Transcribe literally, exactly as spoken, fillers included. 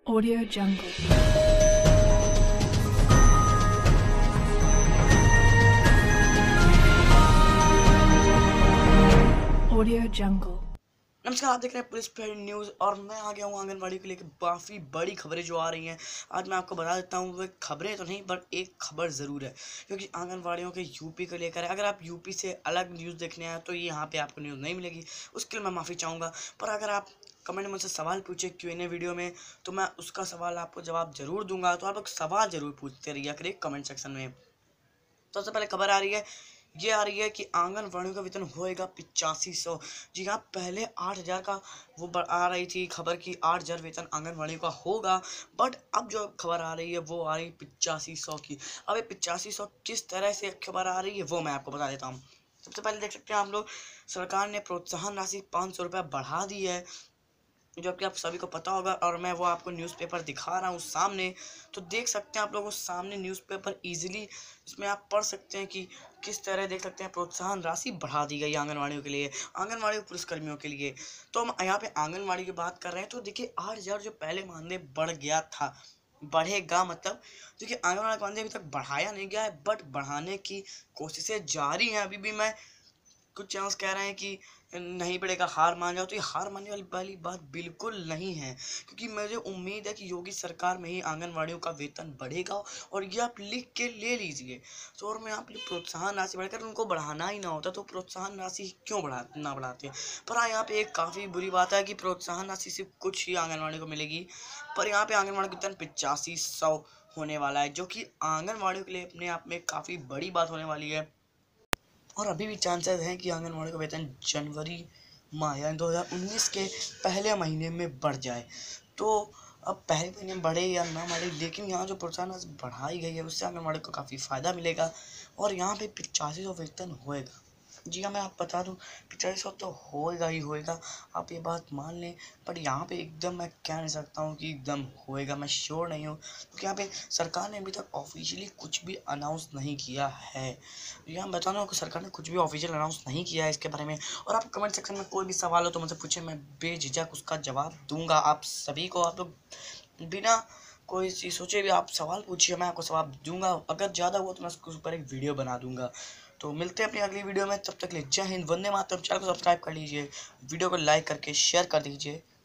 Audio Jungle. Audio Jungle. नमस्कार, आप देख रहे हैं पुलिस पेड न्यूज़ और मैं आ गया हूँ आंगनबाड़ी को लेकर काफ़ी बड़ी खबरें जो आ रही हैं। आज मैं आपको बता देता हूँ, वो खबरें तो नहीं बट एक खबर ज़रूर है, क्योंकि आंगनबाड़ियों के यूपी को लेकर है। अगर आप यूपी से अलग न्यूज़ देखने आए तो ये यहाँ पे आपको न्यूज़ नहीं मिलेगी, उसके लिए मैं माफ़ी चाहूँगा। पर अगर आप कमेंट में मुझसे सवाल पूछे क्यू एन ए वीडियो में, तो मैं उसका सवाल आपको जवाब ज़रूर दूंगा। तो आप लोग सवाल ज़रूर पूछते रहिए करिए कमेंट सेक्शन में। तो सबसे पहले खबर आ रही है, ये आ रही है कि आंगनवाड़ियों का वेतन होएगा पिचासी सौ। जी हाँ, पहले आठ हज़ार का वो आ रही थी खबर की आठ हज़ार वेतन आंगनवाड़ियों का होगा, बट अब जो खबर आ रही है वो आ रही है पिचासी सौ की। अब ये पिचासी सौ किस तरह से खबर आ रही है वो मैं आपको बता देता हूँ। सबसे पहले देख सकते हैं आप लोग, सरकार ने प्रोत्साहन राशि पाँच सौ रुपये बढ़ा दी है, जो कि आप सभी को पता होगा, और मैं वो आपको न्यूज़पेपर दिखा रहा हूँ सामने। तो देख सकते हैं आप लोगों सामने न्यूज़पेपर इजीली, इसमें आप पढ़ सकते हैं कि किस तरह देख सकते हैं प्रोत्साहन राशि बढ़ा दी गई आंगनवाड़ियों के लिए, आंगनवाड़ी पुलिसकर्मियों के लिए। तो हम यहाँ पे आंगनवाड़ी की बात कर रहे हैं, तो देखिए आठ हज़ार जो पहले मानदेय बढ़ गया था, बढ़ेगा मतलब, देखिए आंगनवाड़ी का मानदेय अभी तक बढ़ाया नहीं गया है, बट बढ़ाने की कोशिशें जारी हैं। अभी भी मैं कुछ चांस कह रहे हैं कि नहीं बढ़ेगा, हार मान जाओ, तो ये हार मानने वाली वाली बात बिल्कुल नहीं है, क्योंकि मुझे उम्मीद है कि योगी सरकार में ही आंगनवाड़ियों का वेतन बढ़ेगा, और ये आप लिख के ले लीजिए। तो और मैं आप प्रोत्साहन राशि बढ़कर उनको बढ़ाना ही ना होता तो प्रोत्साहन राशि क्यों बढ़ा ना बढ़ाते। पर हाँ, यहाँ पे एक काफ़ी बुरी बात है कि प्रोत्साहन राशि सिर्फ कुछ ही आंगनवाड़ी को मिलेगी, पर यहाँ पे आंगनवाड़ी का वेतन पिचासी सौ होने वाला है, जो कि आंगनवाड़ियों के लिए अपने आप में काफ़ी बड़ी बात होने वाली है। और अभी भी चांसेस हैं कि आंगनवाड़ी का वेतन जनवरी माह यानी दो हज़ार उन्नीस के पहले महीने में बढ़ जाए। तो अब पहले महीने में बढ़े या ना बढ़े, लेकिन यहाँ जो प्रोत्साहन राशि बढ़ाई गई है उससे आंगनवाड़ी को काफ़ी फ़ायदा मिलेगा, और यहाँ पे पिचासी सौ वेतन होएगा। जी हाँ, मैं आप बता दूँ, पिचासी सौ तो होएगा ही होएगा, आप ये बात मान लें। बट यहाँ पे एकदम मैं कह नहीं सकता हूँ कि एकदम होएगा, मैं श्योर नहीं हूँ, क्योंकि यहाँ पे सरकार ने अभी तक ऑफिशियली कुछ भी अनाउंस नहीं किया है। यहाँ बता रहा हूँ कि सरकार ने कुछ भी ऑफिशियल अनाउंस नहीं किया है इसके बारे में। और आप कमेंट सेक्शन में कोई भी सवाल हो तो मुझसे पूछे, मैं बेझिझक उसका जवाब दूंगा आप सभी को। आप लोग बिना कोई चीज़ सोचे भी आप सवाल पूछिए, मैं आपको जवाब दूंगा। अगर ज़्यादा हुआ तो मैं उसके ऊपर एक वीडियो बना दूंगा। तो मिलते हैं अपनी अगली वीडियो में, तब तक के लिए जय हिंद, वंदे मातरम। चैनल को सब्सक्राइब कर लीजिए, वीडियो को लाइक करके शेयर कर दीजिए।